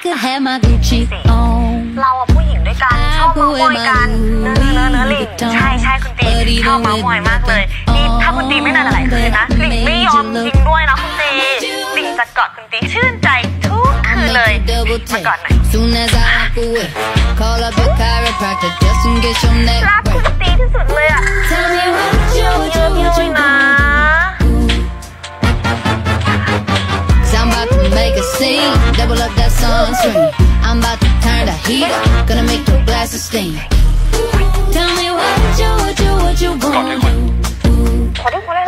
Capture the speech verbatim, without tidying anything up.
could have my Gucci on เราอะผู้หญิงด้วยกันชอบเมาท์มอยกันเนื้อเนื้อเนื้อลิงใช่ใช่คุณตีชอบเมาท์มอยมากเลยนี่ถ้าคุณตีไม่นานอะไรคืนนะลิงไม่ยอมจริงด้วยนะคุณตีลิงจะกอดคุณตีชื่นใจทุกคืนเลยมากอดหน่อยรักคุณตีที่สุดเลยอะเยอะๆนะ I'm about to make a scene, double up that sunscreen. I'm about to turn the heat up, gonna make your glasses steam. Tell me what you, what you, what you gonna do. ขอดูคนเลย